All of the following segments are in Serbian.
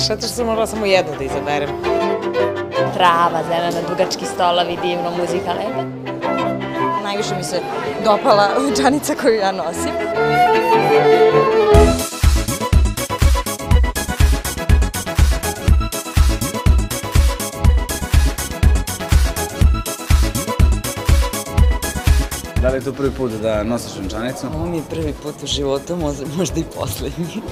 Šteta što sam morala samo jednu da izaberem. Trava, zelena, dugački stolovi, divno, muzika lepa. Najviše mi se dopala venčanica koju ja nosim. Da li je to prvi put da nosiš venčanicu? Ovo mi je prvi put u životu, možda i poslednji.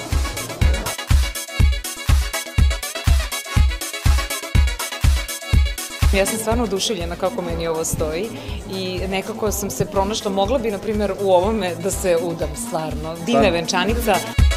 Ja sam stvarno oduševljena kako meni ovo stoji i nekako sam se pronašla, mogla bi, na primjer, u ovome da se udam, stvarno. Divna je venčanica.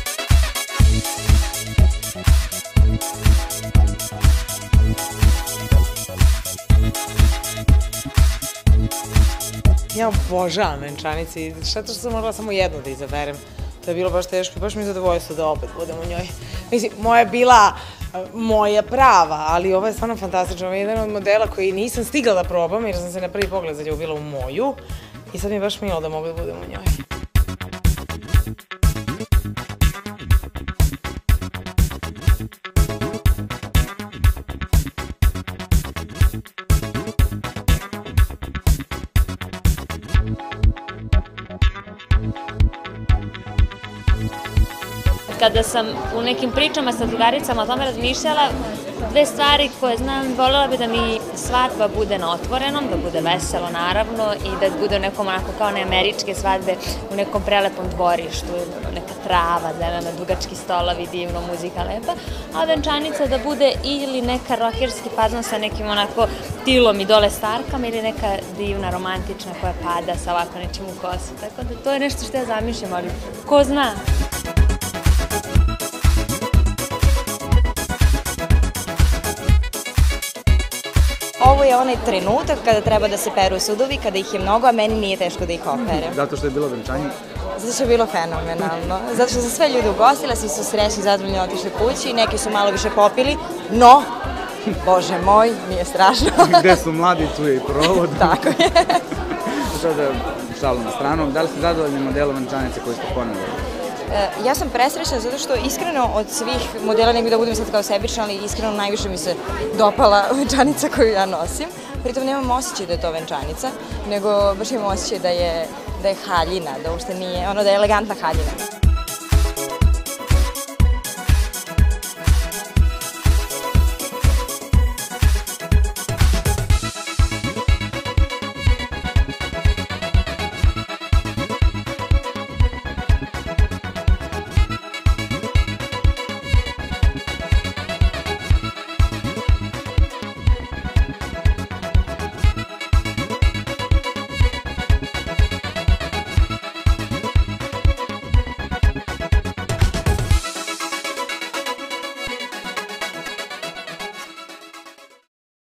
Ja obožavam venčanice i šteta što sam morala samo jednu da izaberem. To je bilo baš teško i baš mi je zadovoljstvo da opet budem u njoj. Mislim, moja je bila moja prava, ali ovo je stvarno fantastično. Ovo je jedan od modela koji nisam stigla da probam jer sam se na prvi pogled zaljubila u moju i sad mi je baš milo da mogu da budem u njoj. Kada sam u nekim pričama sa drugaricama o tome razmišljala, dve stvari koje znam, voljela bi da mi svadba bude na otvorenom, da bude veselo naravno i da bude u nekom onako kao ne američke svadbe, u nekom prelepom dvorištu, neka trava, zelena, dugački stolovi, divno, muzika lepa, a venčanica da bude ili neka rokerski fazon sa nekim onako tilom i dole starkama ili neka divna, romantična koja pada sa ovako nečim u kosu. Tako da to je nešto što ja zamišljam, ali ko zna? Ovo je onaj trenutak kada treba da se peru sudovi, kada ih je mnogo, a meni nije teško da ih operem. Zato što je bilo venčanje? Zato što je bilo fenomenalno. Zato što sam sve ljude ugostila, svi su srećni, zadovoljni, otišli kući, neki su malo više popili, no, bože moj, mi je strašno. Gde su mladi, tu je i provod. Tako je. Sada šalu na stranu, da li ste zadovoljni modelom venčanice koju ste poneli? Ja sam presrećna zato što iskreno od svih modela, ne bih da budem sad kao sebična, ali iskreno najviše mi se dopala venčanica koju ja nosim. Pritom nemam osjećaj da je to venčanica, nego baš imam osjećaj da je haljina, da uopšte nije, ono da je elegantna haljina.